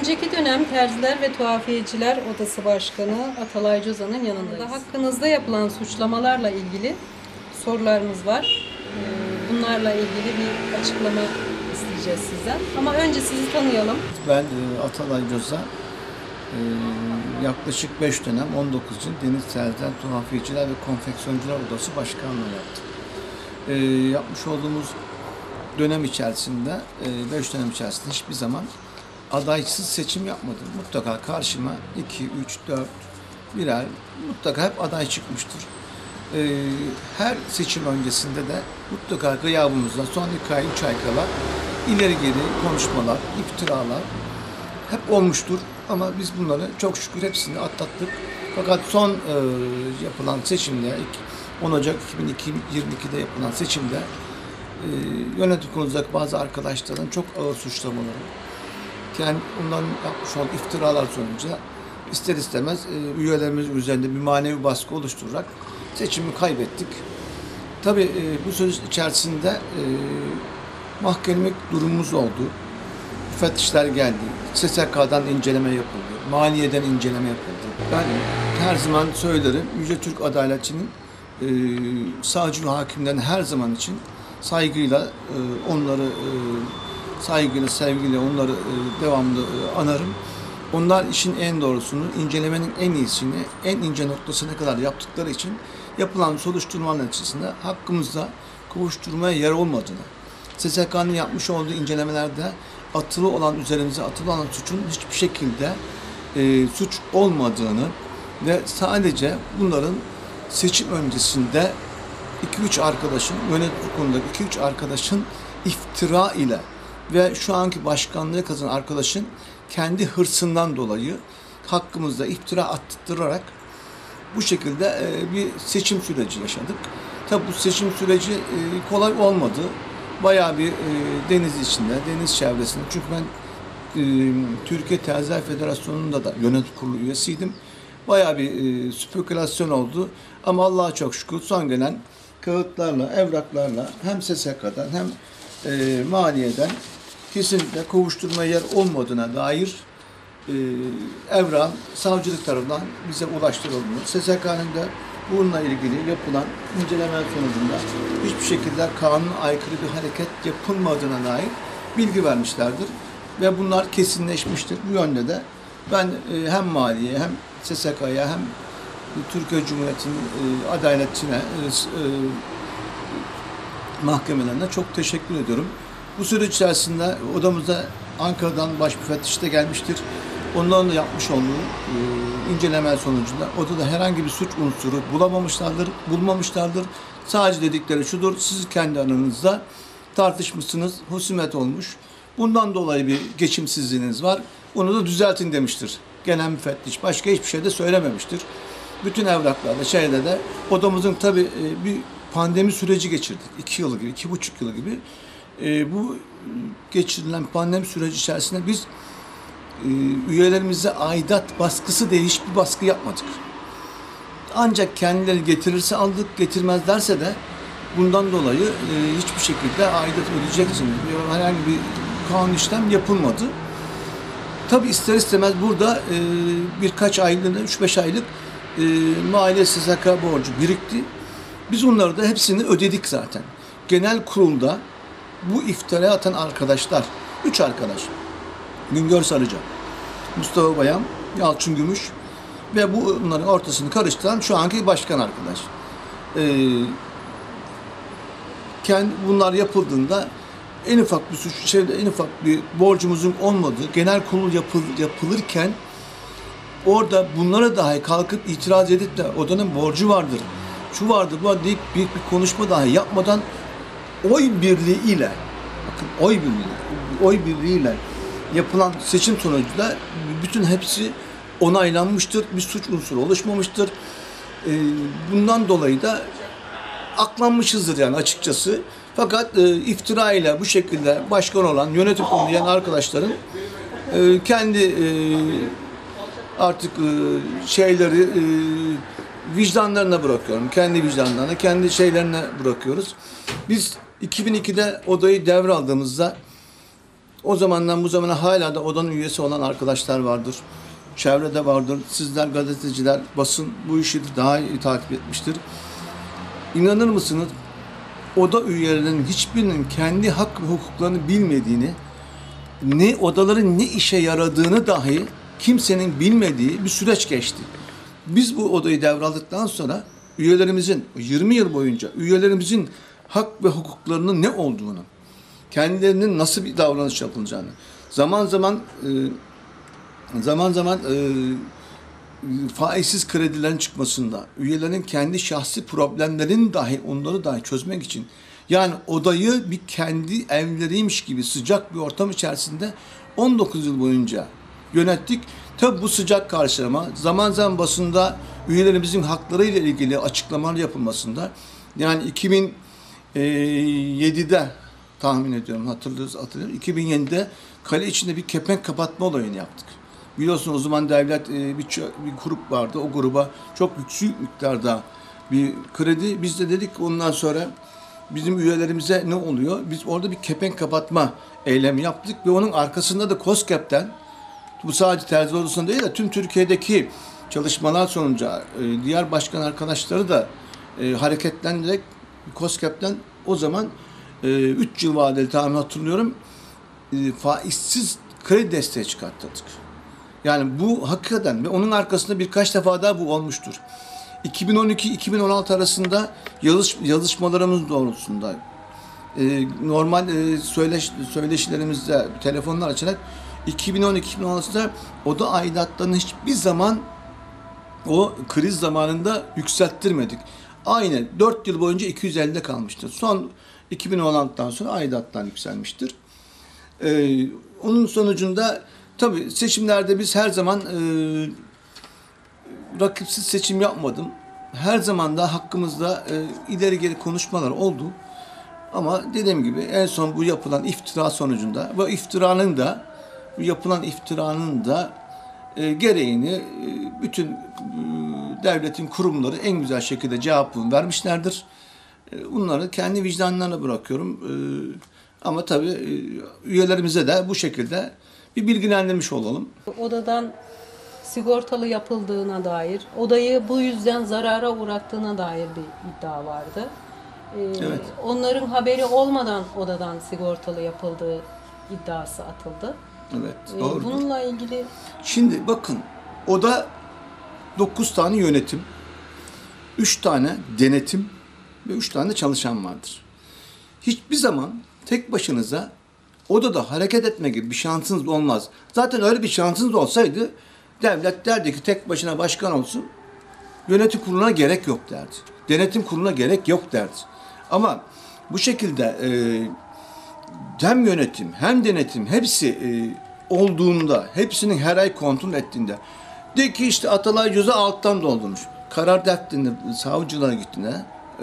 Önceki dönem Terziler ve Tuhafiyeciler Odası Başkanı Atalay Cozan'ın yanındayız. Hakkınızda yapılan suçlamalarla ilgili sorularımız var. Bunlarla ilgili bir açıklama isteyeceğiz sizden. Ama önce sizi tanıyalım. Ben Atalay Cozan, yaklaşık 5 dönem 19 yıl Deniz Terziler, Tuhafiyeciler ve Konfeksiyoncular Odası Başkanlığı yaptım. Yapmış olduğumuz dönem içerisinde, 5 dönem içerisinde hiçbir zaman adaysız seçim yapmadım. Mutlaka karşıma 2, 3, 4, birer mutlaka hep aday çıkmıştır. Her seçim öncesinde de mutlaka gıyabımızda son 2 ay, 3 ay kala ileri geri konuşmalar, iftiralar hep olmuştur. Ama biz bunları çok şükür hepsini atlattık. Fakat son yapılan seçimde, 10 Ocak 2022'de yapılan seçimde yönetim kurulundaki bazı arkadaşların çok ağır suçlamaları, yani onların yapmış olduğu iftiralar sonucu ister istemez üyelerimiz üzerinde bir manevi baskı oluşturarak seçimi kaybettik. Tabii bu süreç içerisinde mahkemelik durumumuz oldu. Müfettişler geldi. SSK'dan inceleme yapıldı. Maliyeden inceleme yapıldı. Ben her zaman söylerim, Yüce Türk Adaletçinin savcı ve hakimlerin her zaman için saygıyla onları saygıyla, sevgiyle onları devamlı anarım. Onlar işin en doğrusunu, incelemenin en iyisini, en ince noktasına kadar yaptıkları için yapılan soruşturmalar neticesinde hakkımızda kovuşturmaya yer olmadığını, SSK'nın yapmış olduğu incelemelerde üzerimize atılı olan suçun hiçbir şekilde suç olmadığını ve sadece bunların seçim öncesinde 2-3 arkadaşın, yönetim kurulundaki 2-3 arkadaşın iftira ile ve şu anki başkanlığı kazanan arkadaşın kendi hırsından dolayı hakkımızda iftira attırarak bu şekilde bir seçim süreci yaşadık. Tabi bu seçim süreci kolay olmadı. Bayağı bir deniz içinde, deniz çevresinde. Çünkü ben Türkiye Terziler Federasyonu'nda da yönetim kurulu üyesiydim. Bayağı bir spekülasyon oldu. Ama Allah'a çok şükür son gelen kağıtlarla, evraklarla hem SSK'dan hem maliyeden kesinlikle kovuşturmaya yer olmadığına dair evrak savcılık tarafından bize ulaştırıldı. SSK'nın da bununla ilgili yapılan inceleme sonucunda hiçbir şekilde kanuna aykırı bir hareket yapılmadığına dair bilgi vermişlerdir. Ve bunlar kesinleşmiştir. Bu yönde de ben hem maliye hem SSK'ya hem Türkiye Cumhuriyeti'nin adaletçine, mahkemelerine çok teşekkür ediyorum. Bu süreç içerisinde odamıza Ankara'dan baş müfettiş de gelmiştir. Onların da yapmış olduğu inceleme sonucunda odada herhangi bir suç unsuru bulmamışlardır. Sadece dedikleri şudur, siz kendi aranızda tartışmışsınız, husumet olmuş. Bundan dolayı bir geçimsizliğiniz var. Onu da düzeltin demiştir genel müfettiş. Başka hiçbir şey de söylememiştir. Bütün evraklarda, şeyde de odamızın tabii bir pandemi süreci geçirdik. 2 yıl gibi, 2,5 yıl gibi. Bu geçirilen pandemi süreci içerisinde biz üyelerimize aidat baskısı diye hiçbir baskı yapmadık. Ancak kendileri getirirse aldık, getirmezlerse de bundan dolayı hiçbir şekilde aidat ödeyeceksiniz. Herhangi bir kanun işlem yapılmadı. Tabi ister istemez burada birkaç aylığına, 3-5 aylık maliye SSK borcu birikti. Biz onları da hepsini ödedik zaten. Genel kurulda bu iftiraya atan arkadaşlar, 3 arkadaş, Güngör Sarıca, Mustafa Bayam, Yalçın Gümüş ve bunların ortasını karıştıran şu anki başkan arkadaş. Bunlar yapıldığında en ufak bir suç, en ufak bir borcumuzun olmadığı, genel kurul yapılırken orada bunlara dahi kalkıp itiraz edip de odanın borcu vardır, şu vardır, bu deyip büyük bir konuşma dahi yapmadan oy birliğiyle, bakın oy birliğiyle yapılan seçim sonucunda bütün hepsi onaylanmıştır, bir suç unsuru oluşmamıştır. Bundan dolayı da aklanmışızdır yani açıkçası. Fakat iftira ile bu şekilde başkan olan, yönetim kurulu diyen arkadaşların kendi artık şeyleri vicdanlarına bırakıyorum. Kendi vicdanlarına, kendi şeylerine bırakıyoruz. Biz 2002'de odayı devraldığımızda O zamandan bu zamana hala da odanın üyesi olan arkadaşlar vardır. Çevrede vardır. Sizler gazeteciler, basın bu işi daha iyi takip etmiştir. İnanır mısınız? Oda üyelerinin hiçbirinin kendi hak ve hukuklarını bilmediğini, ne odaların ne işe yaradığını dahi kimsenin bilmediği bir süreç geçti. Biz bu odayı devraldıktan sonra üyelerimizin 20 yıl boyunca üyelerimizin hak ve hukuklarının ne olduğunu, kendilerinin nasıl bir davranış yapılacağını, zaman zaman faizsiz kredilerin çıkmasında, üyelerin kendi şahsi problemlerini dahi onları dahi çözmek için, yani odayı bir kendi evleriymiş gibi sıcak bir ortam içerisinde 19 yıl boyunca yönettik. Tabi bu sıcak karşılama zaman zaman basında üyelerimizin hakları ile ilgili açıklamalar yapılmasında, yani 2007'de tahmin ediyorum, hatırlıyorum. 2007'de kale içinde bir kepenk kapatma olayını yaptık. Biliyorsunuz o zaman devlet bir grup vardı. O gruba çok yüksek miktarda bir kredi. Biz de dedik ondan sonra bizim üyelerimize ne oluyor? Biz orada bir kepenk kapatma eylemi yaptık ve onun arkasında da KOSGEB'den, bu sadece Terzi Odası'nda değil de tüm Türkiye'deki çalışmalar sonucu diğer başkan arkadaşları da hareketlendirerek KOSGEB'den o zaman 3 yıl vadeli tahmin hatırlıyorum faizsiz kredi desteği çıkarttırdık. Yani bu hakikaten ve onun arkasında birkaç defa daha bu olmuştur. 2012-2016 arasında yazışmalarımız doğrultusunda normal söyleşilerimizde telefonlar açarak 2012-2016'da oda aidatlarını hiçbir zaman o kriz zamanında yükselttirmedik. Aynı 4 yıl boyunca 250'de kalmıştır. Son 2016'dan sonra aidatlar yükselmiştir. Onun sonucunda tabii seçimlerde biz her zaman rakipsiz seçim yapmadım. Her zaman da hakkımızda ileri geri konuşmalar oldu. Ama dediğim gibi en son bu yapılan iftira sonucunda ve yapılan iftiranın da gereğini bütün devletin kurumları en güzel şekilde cevabını vermişlerdir. Bunları kendi vicdanlarına bırakıyorum. Ama tabii üyelerimize de bu şekilde bir bilgilendirmiş olalım. Odadan sigortalı yapıldığına dair, odayı bu yüzden zarara uğrattığına dair bir iddia vardı. Evet. Onların haberi olmadan odadan sigortalı yapıldığı iddiası atıldı. Evet, doğru. Bununla ilgili... Şimdi bakın, oda 9 tane yönetim, 3 tane denetim ve 3 tane çalışan vardır. Hiçbir zaman tek başınıza odada hareket etme gibi bir şansınız olmaz. Zaten öyle bir şansınız olsaydı devlet derdi ki tek başına başkan olsun, yönetim kuruluna gerek yok derdi. Denetim kuruluna gerek yok derdi. Ama bu şekilde hem yönetim hem denetim hepsi olduğunda, hepsinin her ay kontrol ettiğinde, de ki işte Atalay Cüz'ü alttan doldurmuş. Karar derttiğinde, savcılığa gittiğinde,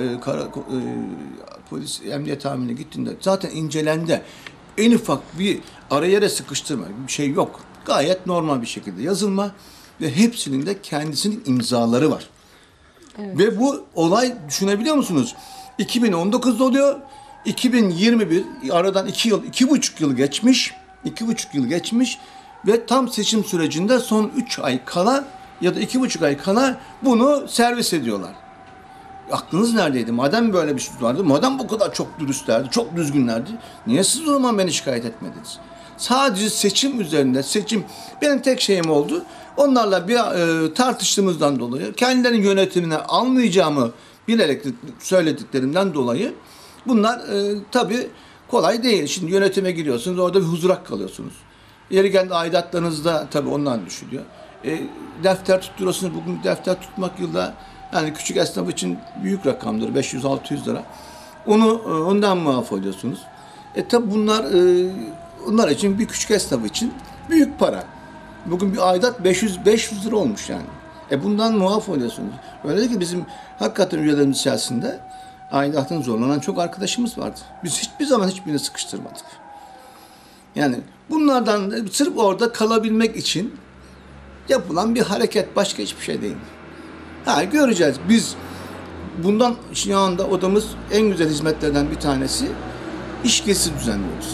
polis emniyet amirine gittiğinde zaten incelendi. En ufak bir araya yere sıkıştırma bir şey yok. Gayet normal bir şekilde yazılma ve hepsinin de kendisinin imzaları var. Evet. Ve bu olay düşünebiliyor musunuz? 2019'da oluyor. 2021 aradan 2,5 yıl geçmiş. 2,5 yıl geçmiş ve tam seçim sürecinde son 3 ay kala ya da 2,5 ay kala bunu servis ediyorlar. Aklınız neredeydi? Madem böyle bir şey vardı, madem bu kadar çok dürüstlerdi, çok düzgünlerdi, niye siz o zaman beni şikayet etmediniz? Sadece seçim üzerinde, benim tek şeyim oldu. Onlarla bir tartıştığımızdan dolayı, kendilerinin yönetimine almayacağımı bilerek söylediklerimden dolayı bunlar tabii kolay değil. Şimdi yönetime giriyorsunuz, orada bir huzurak kalıyorsunuz. Yeri geldi aidatlarınızda tabii ondan düşülüyor. Defter tutturuyorsunuz, bugün defter tutmak yılda yani küçük esnaf için büyük rakamdır, 500-600 lira. Ondan muaf oluyorsunuz. Tabii bunlar için bir küçük esnaf için büyük para. Bugün bir aidat 500 lira olmuş yani. Bundan muaf oluyorsunuz. Öyle ki bizim hakikaten üyelerimiz içerisinde aidatın zorlanan çok arkadaşımız vardı. Biz hiçbir zaman hiçbirini sıkıştırmadık. Yani bunlardan sırf orada kalabilmek için yapılan bir hareket, başka hiçbir şey değil. Göreceğiz. Biz bundan şu anda odamız en güzel hizmetlerden bir tanesi iş gezisi düzenliyoruz.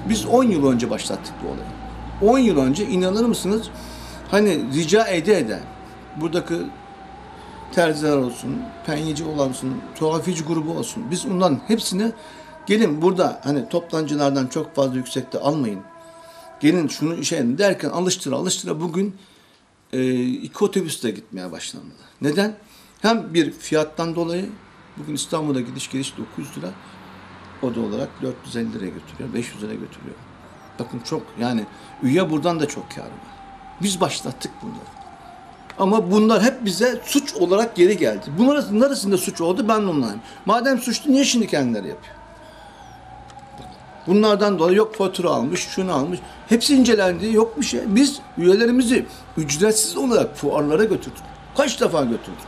Biz 10 yıl önce başlattık bu olayı. 10 yıl önce inanır mısınız? Hani rica ede buradaki terziler olsun, penyeci olsun, tuhafiyeci grubu olsun. Biz onların hepsini gelin burada hani toptancılardan çok fazla yüksekte almayın. Gelin şunu derken alıştıra bugün 2 otobüsle gitmeye başlandı. Neden? Hem bir fiyattan dolayı bugün İstanbul'da gidiş geliş 900 lira. Oda olarak 450 liraya götürüyor, 500 liraya götürüyor. Bakın çok yani üye buradan da çok kârı var. Biz başlattık bunları. Ama bunlar hep bize suç olarak geri geldi. Bunların neresinde suç oldu ben de anlayayım. Madem suçlu niye şimdi kendileri yapıyor? Bunlardan dolayı yok fatura almış, şunu almış. Hepsi incelendi, yok bir şey. Biz üyelerimizi ücretsiz olarak fuarlara götürdük. Kaç defa götürdük?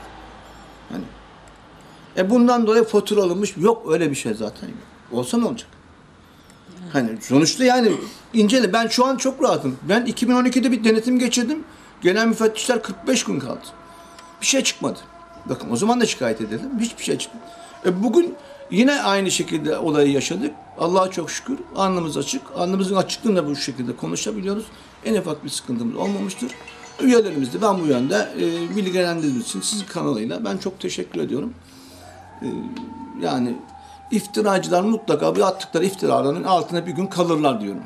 Hani bundan dolayı fatura alınmış. Yok öyle bir şey zaten yok. Olsa ne olacak? Hani sonuçta yani incele. Ben şu an çok rahatım. Ben 2012'de bir denetim geçirdim. Genel müfettişler 45 gün kaldı. Bir şey çıkmadı. Bakın o zaman da şikayet edelim. Hiçbir şey çıkmadı. Bugün yine aynı şekilde olayı yaşadık. Allah'a çok şükür. Alnımız açık. Alnımızın açıklığında bu şekilde konuşabiliyoruz. En ufak bir sıkıntımız olmamıştır. Üyelerimiz de ben bu yönde bilgilendirdiğiniz için sizin kanalıyla ben çok teşekkür ediyorum. Yani iftiracılar mutlaka bu attıkları iftiraların altına bir gün kalırlar diyorum.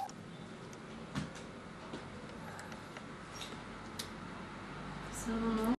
Tamam.